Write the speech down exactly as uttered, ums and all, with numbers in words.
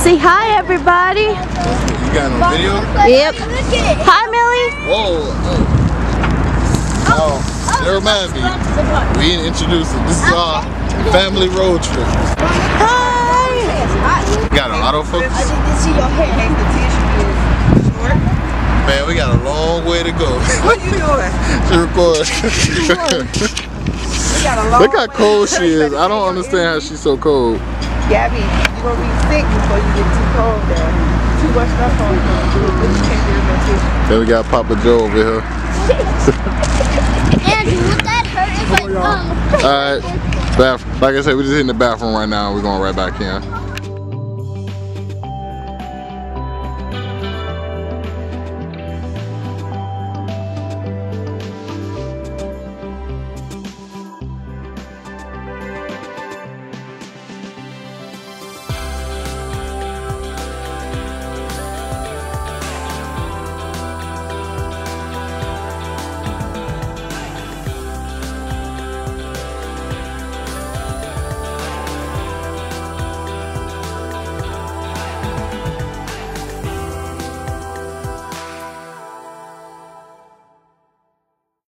Say hi, everybody. You got no video? Yep. Hi, Millie. Whoa. Oh, that reminds me. We didn't introduce it. This is our family road trip. Hi. You got an autofocus? I didn't see your hair. The tissue is short. Man, we got a long way to go. What you doing? To record. We got a long Look how cold she is. I don't understand how she's so cold. Gabby, you're going to be sick before you get too cold there. Too much stuff on you. You can't do no tissue. Then we got Papa Joe over here. Andrew, would that hurt if I um Alright, bath. Like I said, we're just in the bathroom right now. We're going right back in.